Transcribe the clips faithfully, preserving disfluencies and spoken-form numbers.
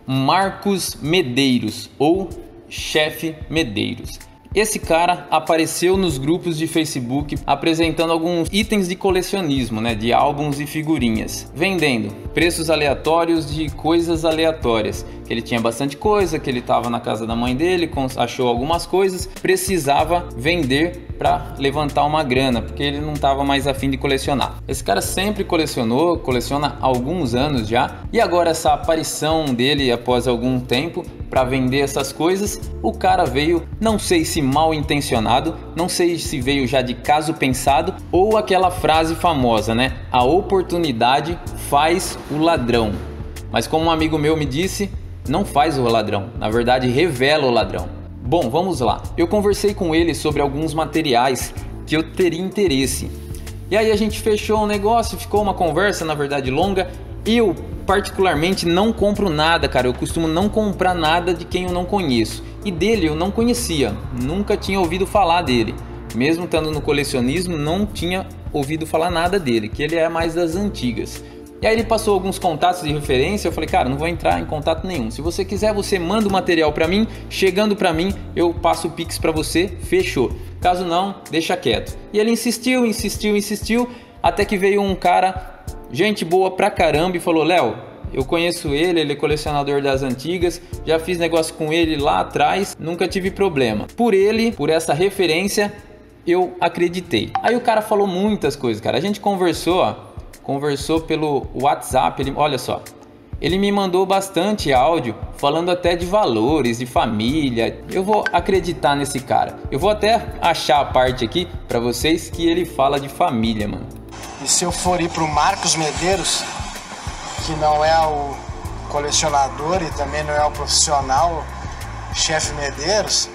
Marcos Medeiros, ou Chefe Medeiros. Esse cara apareceu nos grupos de Facebook apresentando alguns itens de colecionismo, né, de álbuns e figurinhas, vendendo preços aleatórios de coisas aleatórias. Que ele tinha bastante coisa, que ele estava na casa da mãe dele, achou algumas coisas, precisava vender para levantar uma grana, porque ele não estava mais afim de colecionar. Esse cara sempre colecionou, coleciona há alguns anos já, e agora essa aparição dele após algum tempo para vender essas coisas, o cara veio, não sei se mal intencionado, não sei se veio já de caso pensado, ou aquela frase famosa, né? A oportunidade faz o ladrão. Mas como um amigo meu me disse, não faz o ladrão, na verdade revela o ladrão. Bom, vamos lá. Eu conversei com ele sobre alguns materiais que eu teria interesse. E aí a gente fechou um negócio, ficou uma conversa, na verdade, longa. Eu, particularmente, não compro nada, cara. Eu costumo não comprar nada de quem eu não conheço. E dele eu não conhecia, nunca tinha ouvido falar dele. Mesmo estando no colecionismo, não tinha ouvido falar nada dele, que ele é mais das antigas. E aí ele passou alguns contatos de referência, eu falei, cara, não vou entrar em contato nenhum. Se você quiser, você manda o material para mim, chegando para mim, eu passo o Pix para você, fechou. Caso não, deixa quieto. E ele insistiu, insistiu, insistiu, até que veio um cara, gente boa pra caramba, e falou, Léo, eu conheço ele, ele é colecionador das antigas, já fiz negócio com ele lá atrás, nunca tive problema. Por ele, por essa referência, eu acreditei. Aí o cara falou muitas coisas, cara. A gente conversou, ó, conversou pelo WhatsApp, ele, olha só, ele me mandou bastante áudio falando até de valores, de família. Eu vou acreditar nesse cara. Eu vou até achar a parte aqui pra vocês que ele fala de família, mano. E se eu for ir pro Marcos Medeiros, que não é o colecionador e também não é o profissional Chefe Medeiros,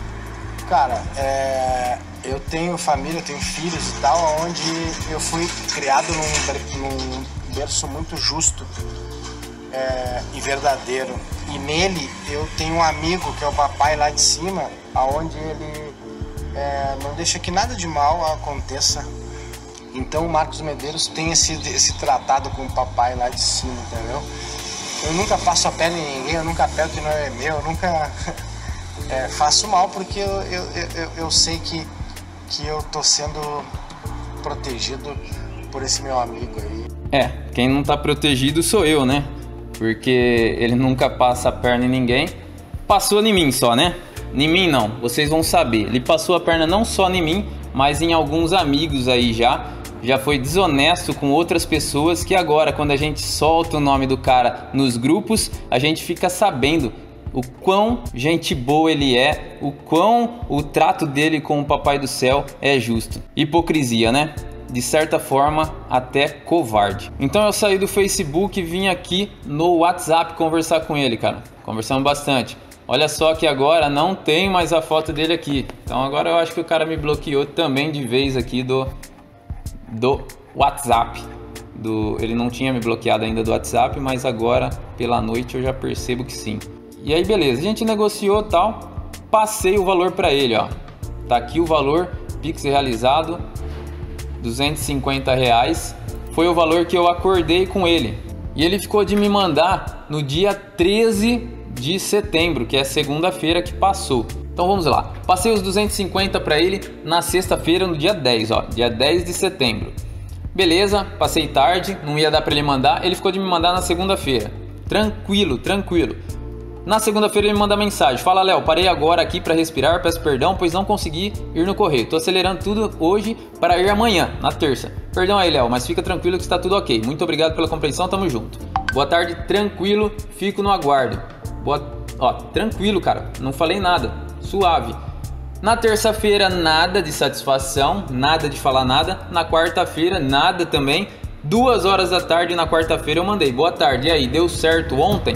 cara, é... eu tenho família, tenho filhos e tal, onde eu fui criado num, num berço muito justo é, e verdadeiro. E nele eu tenho um amigo que é o papai lá de cima, aonde ele é, não deixa que nada de mal aconteça. Então o Marcos Medeiros tem esse, esse tratado com o papai lá de cima, entendeu? Eu nunca passo a perna em ninguém, eu nunca pego que não é meu, eu nunca é, faço mal, porque eu, eu, eu, eu sei que que eu tô sendo protegido por esse meu amigo aí. É, quem não tá protegido sou eu, né? Porque ele nunca passa a perna em ninguém. Passou em mim só, né? Em mim não, vocês vão saber. Ele passou a perna não só em mim, mas em alguns amigos aí já. Já foi desonesto com outras pessoas que agora, quando a gente solta o nome do cara nos grupos, a gente fica sabendo o quão gente boa ele é, o quão o trato dele com o Papai do Céu é justo. Hipocrisia, né? De certa forma, até covarde. Então eu saí do Facebook e vim aqui no WhatsApp conversar com ele, cara. Conversamos bastante. Olha só que agora não tem mais a foto dele aqui. Então agora eu acho que o cara me bloqueou também de vez aqui do, do WhatsApp. Do, ele não tinha me bloqueado ainda do WhatsApp, mas agora pela noite eu já percebo que sim. E aí beleza, a gente negociou tal, passei o valor para ele, ó. Tá aqui o valor, Pix realizado, duzentos e cinquenta reais. Foi o valor que eu acordei com ele. E ele ficou de me mandar no dia treze de setembro, que é segunda-feira que passou. Então vamos lá. Passei os duzentos e cinquenta para ele na sexta-feira, no dia dez, ó, dia dez de setembro. Beleza, passei tarde, não ia dar para ele mandar, ele ficou de me mandar na segunda-feira. Tranquilo, tranquilo. Na segunda-feira ele me manda mensagem, fala, Léo, parei agora aqui para respirar, peço perdão, pois não consegui ir no correio. Tô acelerando tudo hoje para ir amanhã, na terça. Perdão aí, Léo, mas fica tranquilo que está tudo ok. Muito obrigado pela compreensão, tamo junto. Boa tarde, tranquilo, fico no aguardo. Boa... Ó, tranquilo, cara, não falei nada, suave. Na terça-feira, nada de satisfação, nada de falar nada. Na quarta-feira, nada também. Duas horas da tarde na quarta-feira eu mandei, boa tarde, e aí, deu certo ontem?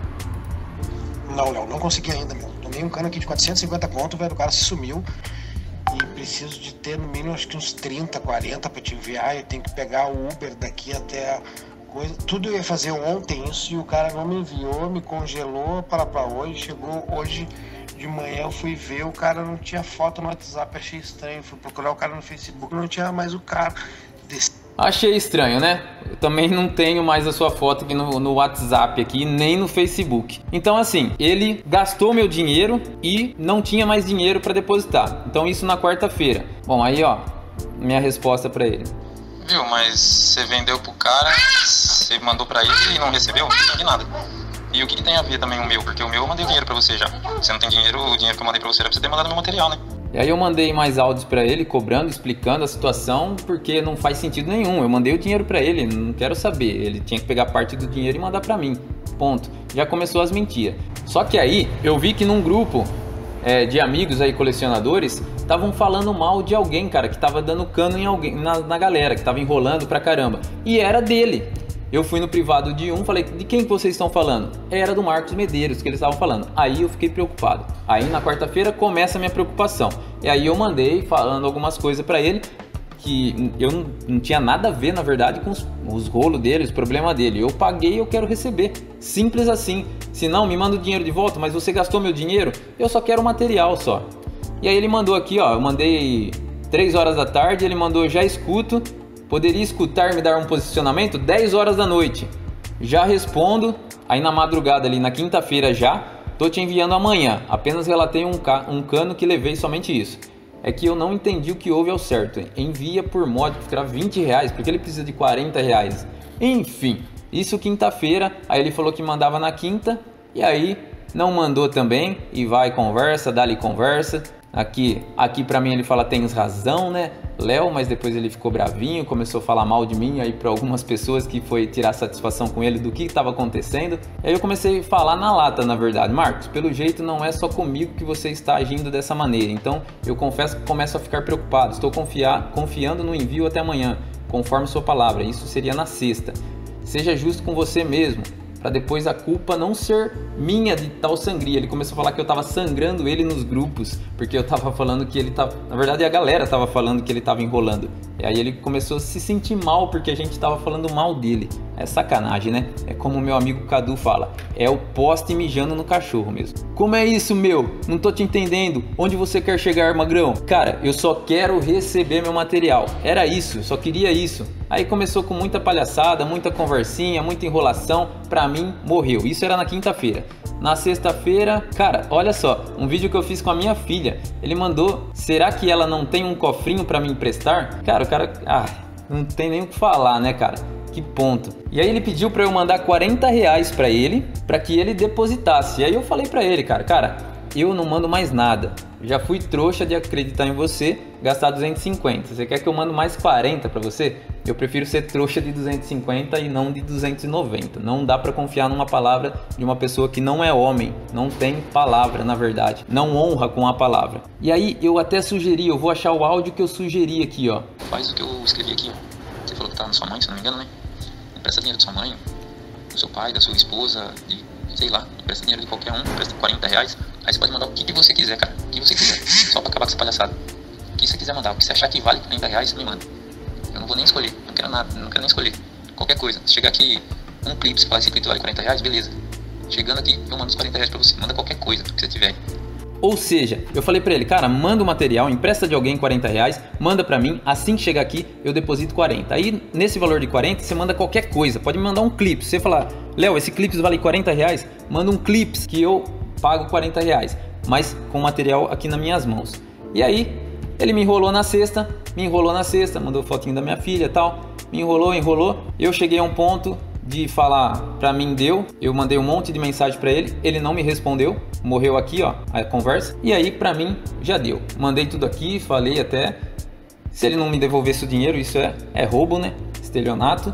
Não, Léo, não consegui ainda, meu. Tomei um cano aqui de quatrocentos e cinquenta conto, velho, o cara se sumiu. E preciso de ter no mínimo acho que uns trinta, quarenta pra te enviar. Eu tenho que pegar o Uber daqui até a coisa. Tudo eu ia fazer ontem isso e o cara não me enviou, me congelou para pra hoje. Chegou hoje de manhã, eu fui ver, o cara não tinha foto no WhatsApp, achei estranho. Fui procurar o cara no Facebook, não tinha mais o cara. Desse... Achei estranho, né? Eu também não tenho mais a sua foto aqui no, no WhatsApp aqui, nem no Facebook. Então assim, ele gastou meu dinheiro e não tinha mais dinheiro para depositar. Então isso na quarta-feira. Bom, aí ó, minha resposta para ele. Viu, mas você vendeu pro cara, você mandou pra ele e não recebeu? Não entendi nada. E o que, que tem a ver também o meu? Porque o meu eu mandei o dinheiro pra você já. Você não tem dinheiro, o dinheiro que eu mandei pra você era pra você ter mandado meu material, né? E aí eu mandei mais áudios pra ele, cobrando, explicando a situação, porque não faz sentido nenhum. Eu mandei o dinheiro pra ele, não quero saber. Ele tinha que pegar parte do dinheiro e mandar pra mim. Ponto. Já começou as mentiras. Só que aí eu vi que num grupo é, de amigos aí, colecionadores, estavam falando mal de alguém, cara, que tava dando cano em alguém, na, na galera, que tava enrolando pra caramba. E era dele. Eu fui no privado de um, falei, de quem que vocês estão falando? Era do Marcos Medeiros que eles estavam falando. Aí eu fiquei preocupado. Aí na quarta-feira começa a minha preocupação. E aí eu mandei falando algumas coisas pra ele que eu não, não tinha nada a ver, na verdade, com os, os rolos dele, os problemas dele. Eu paguei e eu quero receber. Simples assim. Se não, me manda o dinheiro de volta, mas você gastou meu dinheiro? Eu só quero o material só. E aí ele mandou aqui, ó, eu mandei três horas da tarde, ele mandou, já escuto. Poderia escutar e me dar um posicionamento? dez horas da noite. Já respondo. Aí na madrugada ali, na quinta-feira já. Tô te enviando amanhã. Apenas relatei um, ca um cano que levei, somente isso. É que eu não entendi o que houve ao certo. Envia por mod que ficará vinte reais, porque ele precisa de quarenta reais. Enfim, isso quinta-feira. Aí ele falou que mandava na quinta. E aí não mandou também. E vai conversa, dá-lhe conversa. Aqui, aqui pra mim ele fala, tens razão, né, Léo, mas depois ele ficou bravinho, começou a falar mal de mim aí pra algumas pessoas que foi tirar satisfação com ele do que estava acontecendo. E aí eu comecei a falar na lata, na verdade, Marcos, pelo jeito não é só comigo que você está agindo dessa maneira, então eu confesso que começo a ficar preocupado, estou confiar, confiando no envio até amanhã, conforme sua palavra, isso seria na sexta. Seja justo com você mesmo, para depois a culpa não ser minha de tal sangria. Ele começou a falar que eu tava sangrando ele nos grupos, porque eu tava falando que ele tava... Na verdade a galera tava falando que ele tava enrolando. E aí ele começou a se sentir mal porque a gente tava falando mal dele. É sacanagem, né? É como o meu amigo Cadu fala, é o poste mijando no cachorro mesmo. Como é isso, meu? Não tô te entendendo. Onde você quer chegar, magrão? Cara, eu só quero receber meu material. Era isso, eu só queria isso. Aí começou com muita palhaçada, muita conversinha, muita enrolação. Pra mim, morreu. Isso era na quinta-feira. Na sexta-feira, cara, olha só, um vídeo que eu fiz com a minha filha. Ele mandou, será que ela não tem um cofrinho pra me emprestar? Cara, o cara, ah, não tem nem o que falar, né, cara? Que ponto. E aí ele pediu pra eu mandar quarenta reais pra ele, pra que ele depositasse. E aí eu falei pra ele, cara, cara, eu não mando mais nada. Já fui trouxa de acreditar em você, gastar duzentos e cinquenta. Você quer que eu mando mais quarenta pra você? Eu prefiro ser trouxa de duzentos e cinquenta e não de duzentos e noventa. Não dá pra confiar numa palavra de uma pessoa que não é homem. Não tem palavra, na verdade. Não honra com a palavra. E aí eu até sugeri, eu vou achar o áudio que eu sugeri aqui, ó. Faz o que eu escrevi aqui. Você falou que tá na sua mãe, se não me engano, né? Empresta dinheiro da sua mãe, do seu pai, da sua esposa, de, sei lá, empresta dinheiro de qualquer um, empresta quarenta reais. Aí você pode mandar o que, que você quiser, cara. O que você quiser. Só pra acabar com essa palhaçada. O que você quiser mandar. O que você achar que vale quarenta reais, você me manda. Eu não vou nem escolher. Não quero nada. Não quero nem escolher. Qualquer coisa. Se chegar aqui um clipe, você falar esse clipe vale quarenta reais, beleza. Chegando aqui, eu mando os quarenta reais pra você. Manda qualquer coisa que você tiver. Ou seja, eu falei pra ele, cara, manda o material, empresta de alguém quarenta reais, manda pra mim, assim que chegar aqui, eu deposito quarenta. Aí, nesse valor de quarenta, você manda qualquer coisa. Pode me mandar um clipe. Se você falar, Léo, esse clipe vale quarenta reais, manda um clipe que eu pago quarenta reais. Mas com o material aqui nas minhas mãos. E aí, ele me enrolou na sexta, me enrolou na sexta, mandou fotinho da minha filha e tal, me enrolou, enrolou. Eu cheguei a um ponto de falar, pra mim deu, eu mandei um monte de mensagem pra ele, ele não me respondeu, morreu aqui, ó, a conversa. E aí, pra mim, já deu. Mandei tudo aqui, falei até, se ele não me devolvesse o dinheiro, isso é, é roubo, né, estelionato,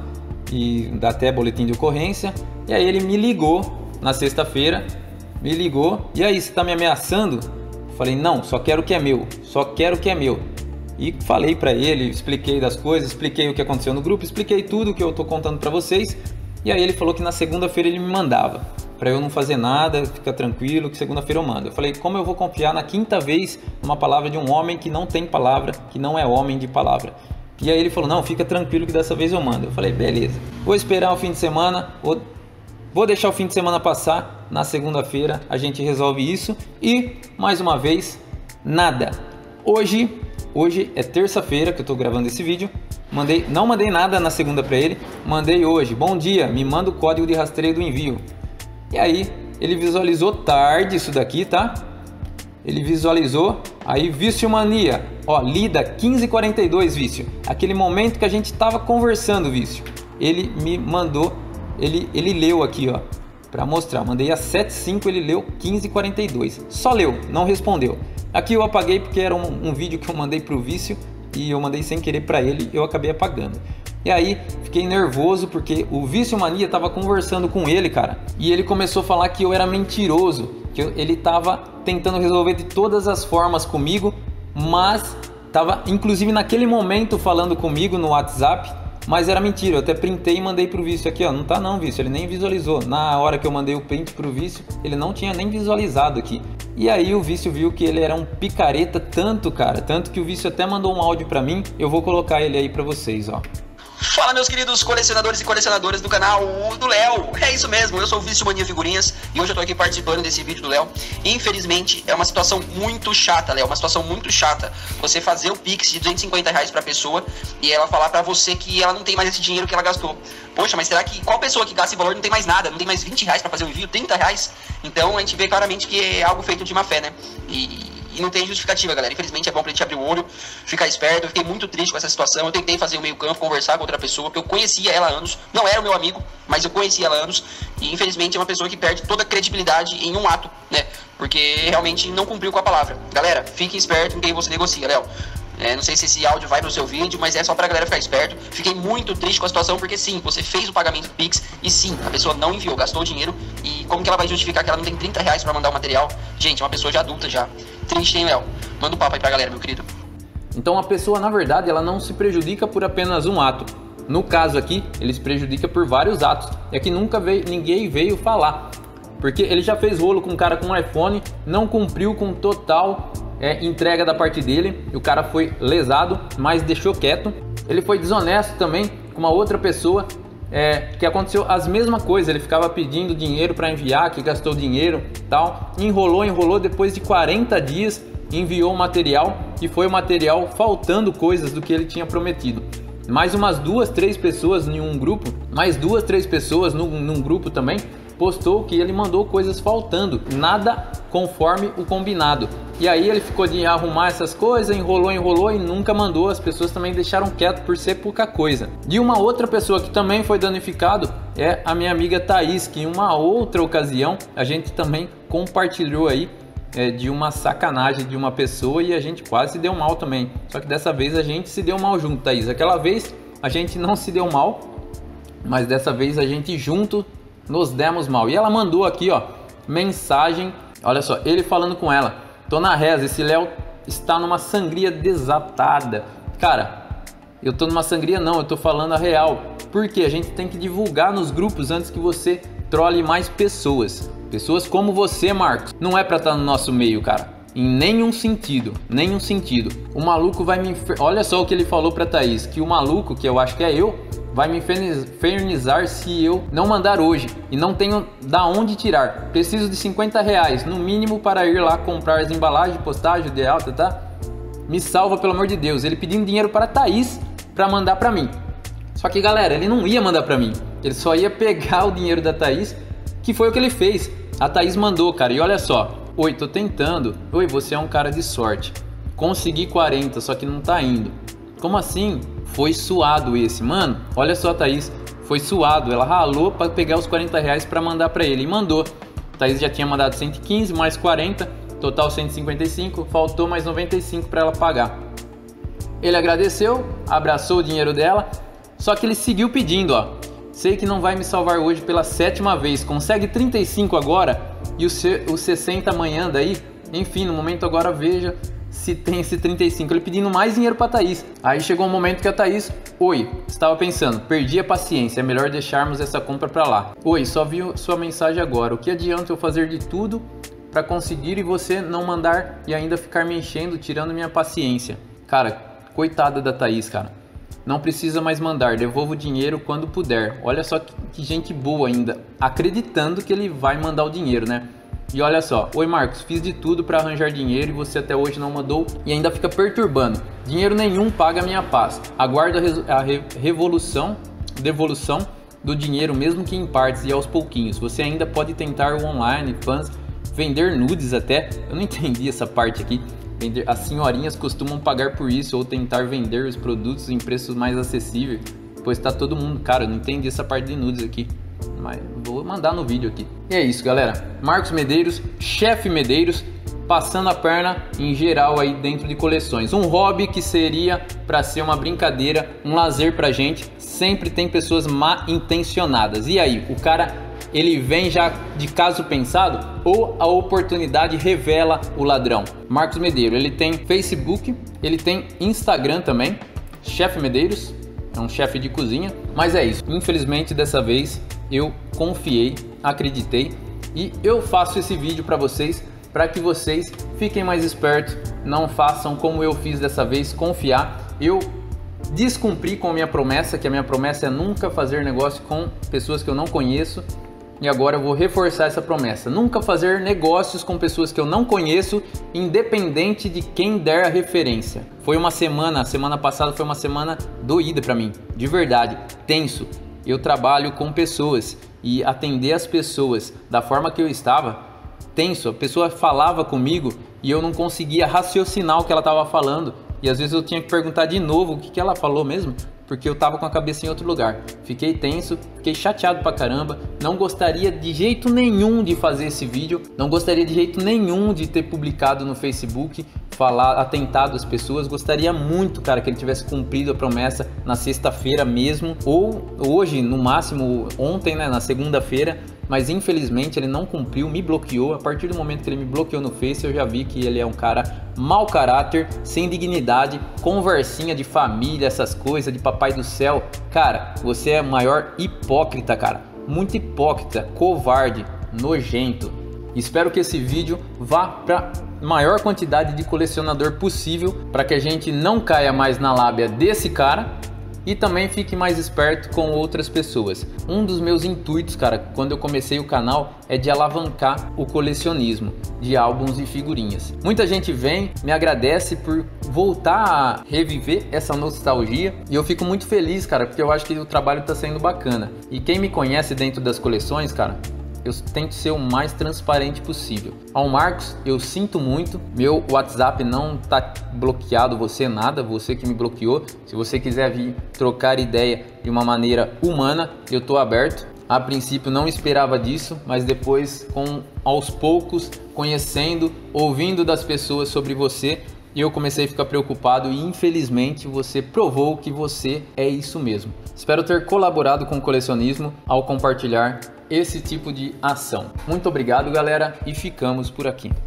e dá até boletim de ocorrência. E aí ele me ligou na sexta-feira, me ligou, e aí, você tá me ameaçando? Falei, não, só quero o que é meu, só quero o que é meu. E falei pra ele, expliquei das coisas, expliquei o que aconteceu no grupo, expliquei tudo que eu tô contando pra vocês. E aí ele falou que na segunda-feira ele me mandava, pra eu não fazer nada, ficar tranquilo, que segunda-feira eu mando. Eu falei, como eu vou confiar na quinta vez numa palavra de um homem que não tem palavra, que não é homem de palavra? E aí ele falou, não, fica tranquilo que dessa vez eu mando. Eu falei, beleza, vou esperar o fim de semana, vou... Vou deixar o fim de semana passar, na segunda-feira a gente resolve isso. E, mais uma vez, nada. Hoje, Hoje é terça-feira que eu tô gravando esse vídeo. Mandei, não mandei nada na segunda para ele, mandei hoje. Bom dia, me manda o código de rastreio do envio. E aí, ele visualizou tarde isso daqui, tá? Ele visualizou, aí Vício Mania, ó, lida quinze e quarenta e dois, Vício. Aquele momento que a gente tava conversando, Vício. Ele me mandou, ele, ele leu aqui, ó, pra mostrar. Mandei às sete e cinco, ele leu quinze e quarenta e dois. Só leu, não respondeu. Aqui eu apaguei porque era um, um vídeo que eu mandei pro Vício e eu mandei sem querer pra ele, eu acabei apagando. E aí, fiquei nervoso porque o Vício Mania tava conversando com ele, cara. E ele começou a falar que eu era mentiroso, que eu, ele tava tentando resolver de todas as formas comigo, mas tava inclusive naquele momento falando comigo no WhatsApp, mas era mentira. Eu até printei e mandei pro Vício aqui, ó. Não tá não, Vício, ele nem visualizou. Na hora que eu mandei o print pro Vício, ele não tinha nem visualizado aqui. E aí o Vício viu que ele era um picareta tanto, cara, tanto que o Vício até mandou um áudio pra mim. Eu vou colocar ele aí pra vocês, ó. Fala, meus queridos colecionadores e colecionadoras do canal do Léo. É isso mesmo, eu sou o Vício Mania Figurinhas e hoje eu tô aqui participando desse vídeo do Léo. Infelizmente é uma situação muito chata, Léo, uma situação muito chata. Você fazer o Pix de duzentos e cinquenta reais pra pessoa e ela falar pra você que ela não tem mais esse dinheiro que ela gastou. Poxa, mas será que qual pessoa que gasta esse valor não tem mais nada, não tem mais vinte reais pra fazer o envio, trinta reais? Então a gente vê claramente que é algo feito de má fé, né? E... E não tem justificativa, galera. Infelizmente é bom pra gente abrir o olho, ficar esperto. Eu fiquei muito triste com essa situação. Eu tentei fazer o meio campo, conversar com outra pessoa, porque eu conhecia ela há anos. Não era o meu amigo, mas eu conhecia ela há anos. E infelizmente é uma pessoa que perde toda a credibilidade em um ato, né? Porque realmente não cumpriu com a palavra. Galera, fique esperto com quem você negocia, Léo. É, não sei se esse áudio vai pro seu vídeo, mas é só pra galera ficar esperto. Fiquei muito triste com a situação, porque sim, você fez o pagamento do Pix e sim, a pessoa não enviou, gastou o dinheiro. E como que ela vai justificar que ela não tem trinta reais pra mandar o material? Gente, é uma pessoa já adulta já. Triste, hein, Léo? Manda um papo aí pra galera, meu querido. Então a pessoa, na verdade, ela não se prejudica por apenas um ato. No caso aqui, ele se prejudica por vários atos. É que nunca veio, ninguém veio falar. Porque ele já fez rolo com um cara com um iPhone, não cumpriu com total é, entrega da parte dele. O cara foi lesado, mas deixou quieto. Ele foi desonesto também com uma outra pessoa, é, que aconteceu as mesmas coisas. Ele ficava pedindo dinheiro para enviar, que gastou dinheiro tal. Enrolou, enrolou, depois de quarenta dias enviou o material e foi o material faltando coisas do que ele tinha prometido. Mais umas duas, três pessoas em um grupo, mais duas, três pessoas num, num grupo também, postou que ele mandou coisas faltando, nada conforme o combinado. E aí ele ficou de arrumar essas coisas, enrolou, enrolou e nunca mandou. As pessoas também deixaram quieto por ser pouca coisa. De uma outra pessoa que também foi danificado é a minha amiga Thaís, que em uma outra ocasião a gente também compartilhou aí é, de uma sacanagem de uma pessoa e a gente quase se deu mal também. Só que dessa vez a gente se deu mal junto, Thaís. Aquela vez a gente não se deu mal, mas dessa vez a gente junto nos demos mal. E ela mandou aqui, ó, mensagem, olha só, ele falando com ela: tô na reza, esse Léo está numa sangria desatada. Cara, eu tô numa sangria não, eu tô falando a real. Porque a gente tem que divulgar nos grupos antes que você trole mais pessoas. Pessoas como você, Marcos. Não é pra estar no nosso meio, cara. Em nenhum sentido, nenhum sentido. O maluco vai me... Infer... Olha só o que ele falou pra Thaís, que o maluco, que eu acho que é eu, vai me infernizar se eu não mandar hoje e não tenho da onde tirar. Preciso de cinquenta reais no mínimo para ir lá comprar as embalagens, postagem de alta, tá? Me salva, pelo amor de Deus. Ele pedindo dinheiro para Thaís para mandar para mim. Só que, galera, ele não ia mandar para mim. Ele só ia pegar o dinheiro da Thaís, que foi o que ele fez. A Thaís mandou, cara, e olha só. Oi, tô tentando. Oi, você é um cara de sorte. Consegui quarenta, só que não tá indo. Como assim? Foi suado esse, mano. Olha só, a Thaís, foi suado. Ela ralou para pegar os quarenta reais para mandar para ele e mandou. A Thaís já tinha mandado cento e quinze mais quarenta, total cento e cinquenta e cinco. Faltou mais noventa e cinco para ela pagar. Ele agradeceu, abraçou o dinheiro dela, só que ele seguiu pedindo, ó. Sei que não vai me salvar hoje pela sétima vez. Consegue trinta e cinco agora e os sessenta amanhã daí? Enfim, no momento agora veja se tem esse trinta e cinco. Ele pedindo mais dinheiro pra Thaís. Aí chegou um momento que a Thaís: oi, estava pensando, perdi a paciência, é melhor deixarmos essa compra pra lá. Oi, só vi sua mensagem agora. O que adianta eu fazer de tudo pra conseguir e você não mandar e ainda ficar me enchendo, tirando minha paciência? Cara, coitada da Thaís, cara. Não precisa mais mandar, devolva o dinheiro quando puder. Olha só que, que gente boa ainda, acreditando que ele vai mandar o dinheiro, né? E olha só, oi Marcos, fiz de tudo para arranjar dinheiro e você até hoje não mandou e ainda fica perturbando. Dinheiro nenhum paga minha paz. Aguardo a, re a re revolução, devolução do dinheiro, mesmo que em partes e aos pouquinhos. Você ainda pode tentar o online, fãs, vender nudes até. Eu não entendi essa parte aqui. Vender, as senhorinhas costumam pagar por isso ou tentar vender os produtos em preços mais acessíveis, pois tá todo mundo... Cara, eu não entendi essa parte de nudes aqui, mas vou mandar no vídeo aqui. E é isso, galera. Marcos Medeiros, chefe Medeiros, passando a perna em geral aí dentro de coleções. Um hobby que seria para ser uma brincadeira, um lazer pra gente, sempre tem pessoas mal intencionadas. E aí, o cara... ele vem já de caso pensado ou a oportunidade revela o ladrão? Marcos Medeiros, ele tem Facebook, ele tem Instagram também, chefe Medeiros, é um chefe de cozinha, mas é isso. Infelizmente dessa vez eu confiei, acreditei e eu faço esse vídeo para vocês, para que vocês fiquem mais espertos, não façam como eu fiz dessa vez, confiar. Eu descumpri com a minha promessa, que a minha promessa é nunca fazer negócio com pessoas que eu não conheço. E agora eu vou reforçar essa promessa. Nunca fazer negócios com pessoas que eu não conheço, independente de quem der a referência. Foi uma semana, a semana passada foi uma semana doída pra mim, de verdade, tenso. Eu trabalho com pessoas e atender as pessoas da forma que eu estava, tenso. A pessoa falava comigo e eu não conseguia raciocinar o que ela estava falando. E às vezes eu tinha que perguntar de novo o que, que ela falou mesmo, porque eu tava com a cabeça em outro lugar. Fiquei tenso, fiquei chateado pra caramba. Não gostaria de jeito nenhum de fazer esse vídeo. Não gostaria de jeito nenhum de ter publicado no Facebook, falar, atentado às pessoas. Gostaria muito, cara, que ele tivesse cumprido a promessa na sexta-feira mesmo. Ou hoje, no máximo, ontem, né, na segunda-feira. Mas infelizmente ele não cumpriu, me bloqueou. A partir do momento que ele me bloqueou no Face, eu já vi que ele é um cara mau caráter, sem dignidade, conversinha de família, essas coisas, de papai do céu. Cara, você é o maior hipócrita, cara. Muito hipócrita, covarde, nojento. Espero que esse vídeo vá para maior quantidade de colecionador possível, para que a gente não caia mais na lábia desse cara. E também fique mais esperto com outras pessoas. Um dos meus intuitos, cara, quando eu comecei o canal, é de alavancar o colecionismo de álbuns e figurinhas. Muita gente vem, me agradece por voltar a reviver essa nostalgia. E eu fico muito feliz, cara, porque eu acho que o trabalho tá sendo bacana. E quem me conhece dentro das coleções, cara, eu tento ser o mais transparente possível. Ao Marcos, eu sinto muito, meu WhatsApp não tá bloqueado, você nada, você que me bloqueou. Se você quiser vir trocar ideia de uma maneira humana, eu tô aberto. A princípio não esperava disso, mas depois, com aos poucos, conhecendo, ouvindo das pessoas sobre você, eu comecei a ficar preocupado e infelizmente você provou que você é isso mesmo. Espero ter colaborado com o colecionismo ao compartilhar esse tipo de ação. Muito obrigado, galera, e ficamos por aqui.